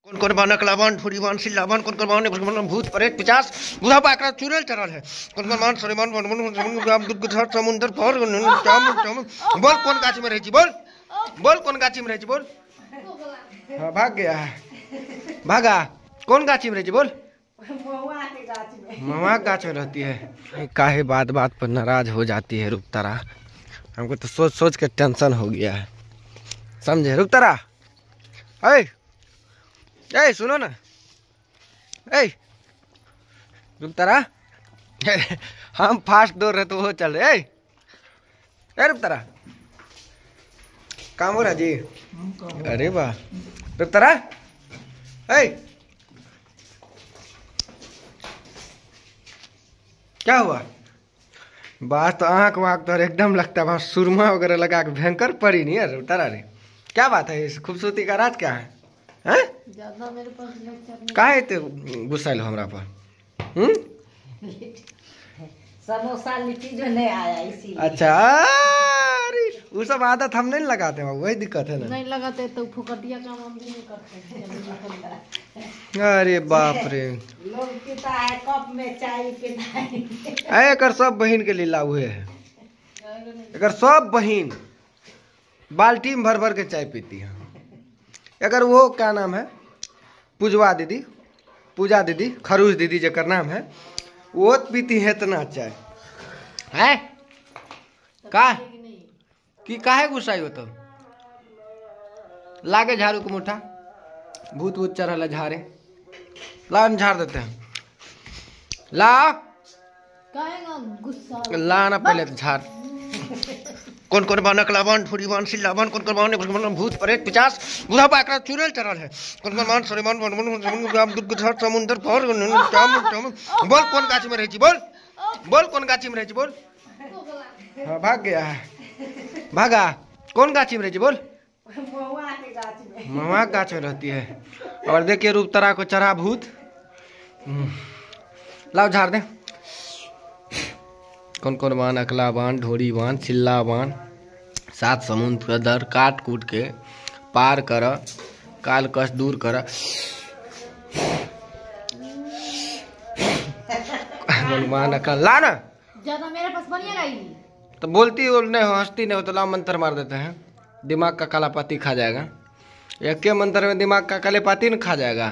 कौन बानक लावान फुरीवान सिल्लावान कौन बावन भूत प्रेत पिशाच बुढ़ा पाकरा चुड़ैल चढ़ल है कौन मान सरेमान समुंदर पर बोल कौन गाछी में रही छी बोल बोल कौन गाछी में रही छी बोल। हाँ भाग गया है भागा कौन गाछी में रही छी बोल। महुआ गाछ में रहती है। काहे बात बात पर नाराज हो जाती है रुकतारा। हमको तो सोच सोच के टेंशन हो गया है समझे रुकतारा। ए सुनो ना ए रुकतारा हम फास्ट दौड़ रहे तो वो चल रहे ए रुकतारा काम हो रहा जी। अरे वाह रुकतारा ए क्या हुआ बात तो आँख वाँख तो एकदम लगता है सुरमा वगैरह लगा के भयंकर पड़ी नहीं है रुकतारा रे। क्या बात है इस खूबसूरती का राज क्या है ज्यादा मेरे पास काहे ते गुस्सा लो हमरा पर समोसा लिट्टी जो नहीं आया इसी। अच्छा अरे वो सब आदत हम नहीं लगाते हैं वही दिक्कत है ना। नहीं लगाते तो फुकटिया काम हम भी नहीं करते। अरे बाप रे लोग पीता है कप में चाय पीता है। एकर सब बहन के लीला हुए है। एकर सब बहन बाल्टी में भर भर के चाय पीती है। अगर वो क्या नाम है पूजवा दीदी पूजा दीदी खरूज दीदी जकर नाम है वो पीती है इतना चाय है का कि काहे गुस्साई हो तो लागे झाड़ू को मुठा भूत भूत चढ़ल झाड़े ला झाड़ देते हैं ला गुस्सा ला ना पहले तो झाड़ कौन बानक लावान फुरीवान सिल्लावान कौन बावन भूत प्रेत पिशाच बुढ़ा पाकरा चुड़ैल चढ़ल है कौन मान सरेमान समुंदर पर बोल कौन गाछी में रही छी बोल बोल कौन गाछी में रही छी बोल। हाँ भाग गया है भागा कौन गाछी में रही छी बोल। महुआ गाछ में रहती है। और देखिए रूपतारा को चढ़ा भूत लाओ झाड़ दे कौन बान अकला बान ढोरी बान चिल्ला बान 7 समुद्र दर काट कूट के पार कर काल कष्ट दूर कर बान अकल ला ना ज्यादा मेरे पास बनिएगा ही तो बोलती हो नहीं हो हंसती नहीं हो तो ला मंत्र मार देते हैं दिमाग का काला पाती खा जाएगा। एक के मंत्र में दिमाग का काले पाती न खा जाएगा।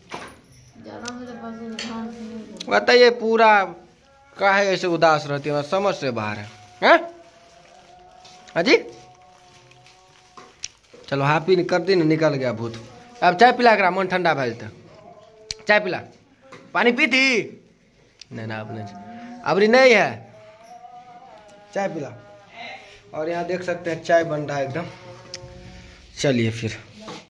बताइए पूरा काहे ऐसे उदास रहती है समझ से बाहर है हाजी। चलो हापी कर दी ना निकल गया भूत। अब चाय पिला करा मन ठंडा भैल तो चाय पिला पानी पी थी नहीं ना आपने अबरी नहीं है चाय पिला। और यहाँ देख सकते हैं चाय बन रहा है एकदम। चलिए फिर